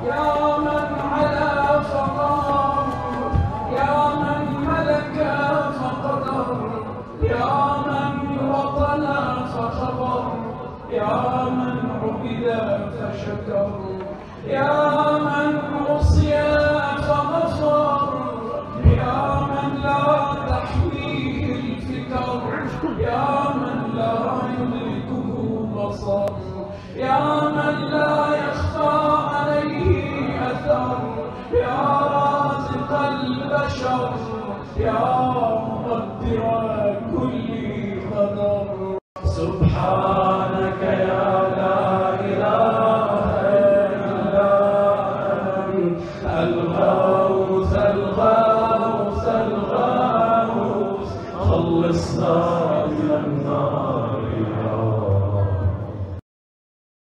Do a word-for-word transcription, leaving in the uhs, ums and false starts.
يا من علا فقام، يا من ملك فقدر، يا من وطن فخبر، يا من عبد فشكر، يا من عصي فغفر، يا من لا تحويه الفكر، يا